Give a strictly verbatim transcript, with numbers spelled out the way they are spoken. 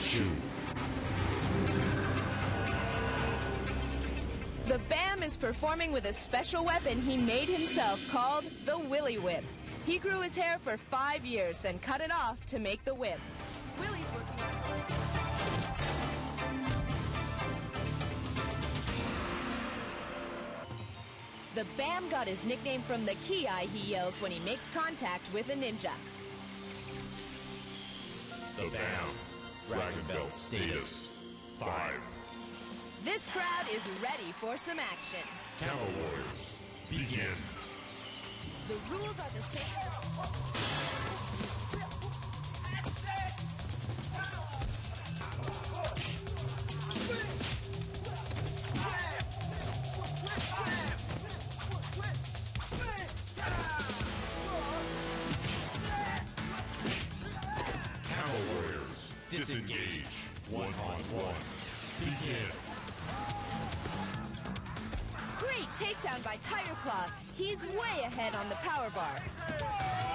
Shoot. The Bam is performing with a special weapon he made himself called the Willy Whip. He grew his hair for five years, then cut it off to make the whip. Willy's working on... The Bam got his nickname from the ki he yells when he makes contact with a ninja. The Bam. Dragon Belt status five. This crowd is ready for some action. Camel Warriors, begin. The rules are the same. Camel Warriors, disengage. One on one. Begin. Great takedown by Tiger Claw. He's way ahead on the power bar.